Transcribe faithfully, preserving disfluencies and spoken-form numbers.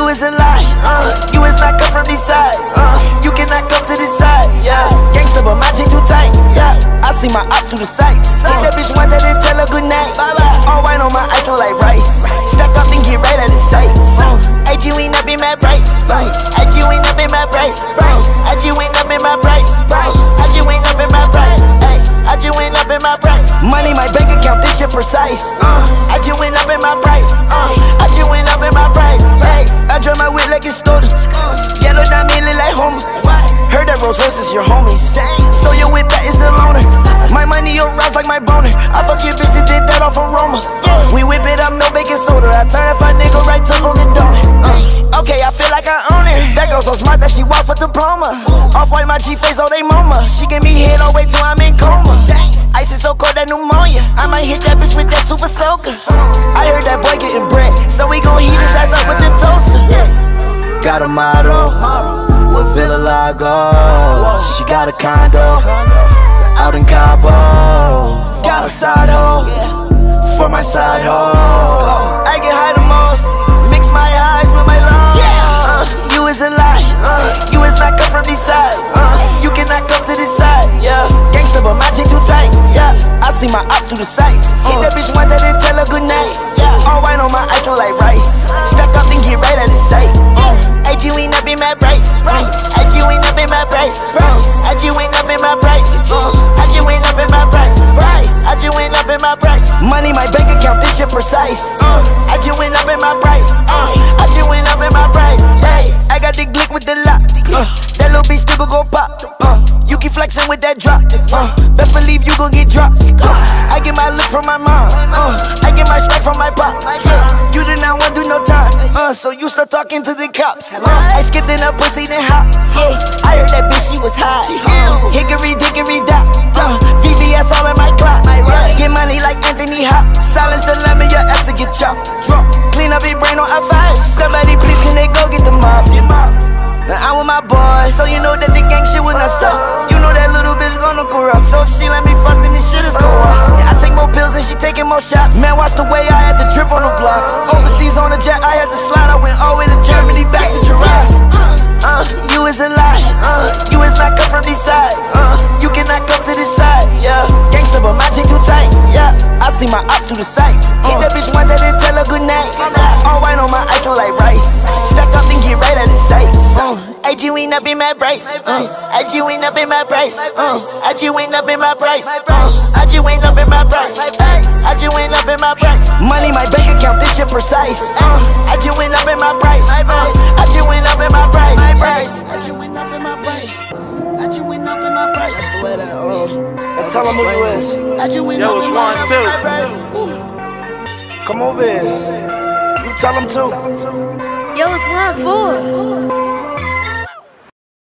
is a lie, uh, you is not come from these sides, uh, you cannot come to this side, yeah. Gangsta but my chain too tight, yeah. I see my op through the sights. Hit that bitch once and then tell her good night. All white on my ice look like rice. Stack up and get right out of sight. A G went up in my price. A G went up in my price. A G went up in my price. A G went up in my price. I just went up in my price. Money, my bank account, this shit precise. Uh, I just went up in my price. Uh, I just went up in my price. Hey, I drive my whip like it's stolen. Yellow diamond look like Homer. Heard that Rolls Royce is your homies. So your whip that is a loner. My money your rise like my boner. I fuck your bitch that did that off of Roma. We whip it up, no baking soda. I turn if a nigga right to on the donor. Uh, okay, I feel like I own it. That girl so smart that she walk for diploma. Off white, my G face, oh they mama. She give me head all the way till I'm in coma. Ice is so cold that pneumonia. I might hit that bitch with that super soaker. I heard that boy getting bread, so we gon' heat his ass up with the toaster. Got a model with Villa Lago. She got a condo out in Cabo. Got a side hoe for my side hoe. I get high the most, mix my highs with my lows. Uh, you is a lie, uh, you is not come from this side. Uh, you cannot come to this side, yeah. Gangsta but my chain too tight, yeah. I see my op through the sights. Hit that bitch once and then tell her good night, yeah. All white on my ice look like rice. Stack up and get right out of sight. A G went up in my price. A G went up in my price. A G went up in my price. I just went up in my price. I just went up in my price. Money, my bank account, this shit precise. I just went up in my price. I just went up in my price. I got the glick with the lock. That little bitch still gon' go pop. You keep flexing with that drop. Best believe you gon' get dropped. I get my look from my mom. I get my swag from my pop. You did not want to do no time. So you start talking to the cops. I skipped in a pussy then hop. Yeah, I heard that bitch she was hot. Hickory dickory dock. V V S all in my clock. Get money like Anthony Hop. Silence the lemon, your ass to get chopped. Clean up your brain on I five. Somebody please can they go get the mob? Now I'm with my boys, so you know that the gang shit will not stop. You know that little bitch gonna corrupt. So if she let me fuck, then this shit is co-op. Yeah, I take more pills and she taking more shots. Man, watch the way I had to drip on the block. Overseas on the jet, I had to slide. I went all the way to Germany, back to Giraffe. Uh, you is a lie, uh, you is not come from this side. Uh, you cannot come to this side, yeah. Gangsta but my chain too tight, yeah. I see my op through the sights. Hit that bitch once and then tell her good night. All white on my ice look like rice. Stack up and get right out of sight. Uh, A G went up in my price. Uh, A G went up in my price. Uh, I just went up in my price. Uh, I just went up in my price. I just went up in my price. Money, my bank account, this shit precise. Uh, I just went up in my price. Uh, I just went up in my price. I just went up in my price. I just went up in my price. That's the way that um. And tell them who you is. I just went up in my price. Come over here. You tell them too. Yo, it's one four.